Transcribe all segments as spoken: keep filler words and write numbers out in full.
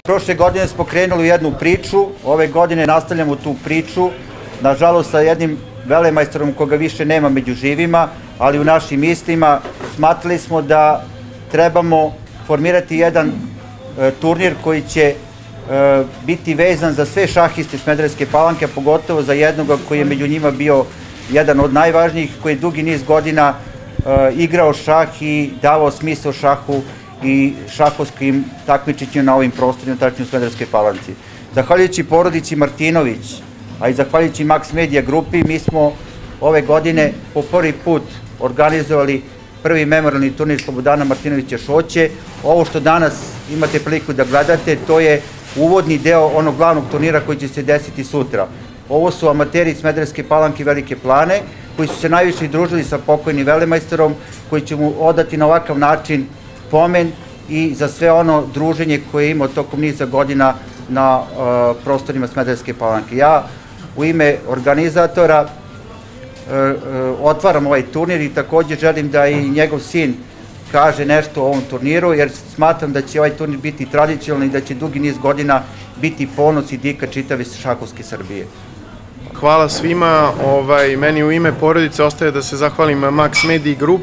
Prošle godine smo krenuli jednu priču, ove godine nastavljamo tu priču, nažalost sa jednim velemajstorom koga više nema među živima, ali u našim mislima smatrali smo da trebamo formirati jedan e, turnir koji će e, biti vezan za sve šahiste Smederevske Palanke, pogotovo za jednoga koji je među njima bio jedan od najvažnijih, koji je dugi niz godina e, igrao šah i davao smisao šahu i šahovskim takmičenjima na ovim prostorima, tačnije u Smederevskoj Palanci. Zahvaljujući porodici Martinović, a i zahvaljujući Max Media grupi, mi smo ove godine po prvi put organizovali prvi memorialni turnir Slobodana Martinovića Šoće. Ovo što danas imate priliku da gledate, to je uvodni deo onog glavnog turnira koji će se desiti sutra. Ovo su amateri Smederevske Palanke i Velike Plane, koji su se najviše družili sa pokojnim velemajstorom, koji će mu odati na ovakav način pomen i za sve ono druženje koje je imao tokom niza godina na uh, prostorima Smederevske Palanke. Ja u ime organizatora uh, uh, otvaram ovaj turnir i također želim da i njegov sin kaže nešto o ovom turniru, jer smatram da će ovaj turnir biti tradicionalni i da će dugi niz godina biti ponos i dika čitave šahovske Srbije. Hvala svima, ovaj, meni u ime porodice ostaje da se zahvalim Max Media Group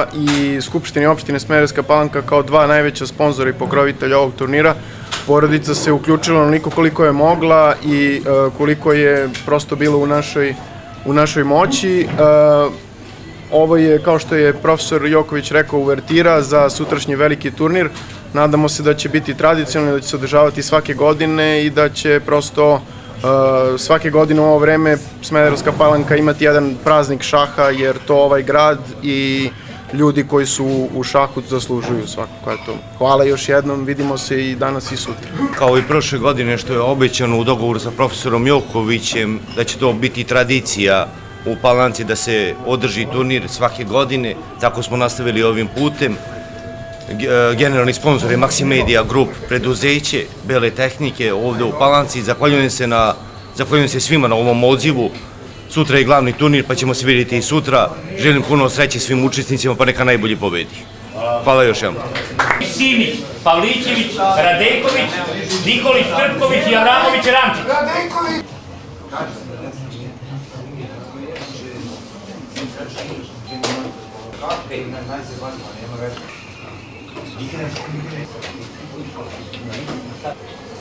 i Skupštini opštine Smederevska Palanka kao dva najveća sponzora i pokrovitelja ovog turnira. Porodica se uključila onoliko koliko je mogla i uh, koliko je prosto bilo u našoj, u našoj moći. Uh, ovo je, kao što je profesor Joković rekao, uvertira za sutrašnji veliki turnir. Nadamo se da će biti tradicionalno, da će se održavati svake godine i da će prosto Uh, svake godine u ovo vreme Smederevska Palanka imati jedan praznik šaha, jer to ovaj grad i ljudi koji su u šahu zaslužuju svakako. Eto, hvala još jednom, vidimo se i danas i sutra. Kao i prošle godine što je obećano u dogovoru sa profesorom Jokovićem da će to biti tradicija u Palanci da se održi turnir svake godine, tako smo nastavili ovim putem. Generalni sponsor je Max Media Group, preduzeće Bele tehnike ovde u Palanci. Zahvaljujem se, na, zahvaljujem se svima na ovom odzivu. Sutra je glavni turnir, pa ćemo se vidjeti i sutra. Želim puno sreće svim učesnicima, pa neka najbolji pobedi. Hvala još jednom. Simić, Pavlićević, Radenković, Nikolić, Trpković i Avramović Ramčić. Radenković! Igraš, igraš.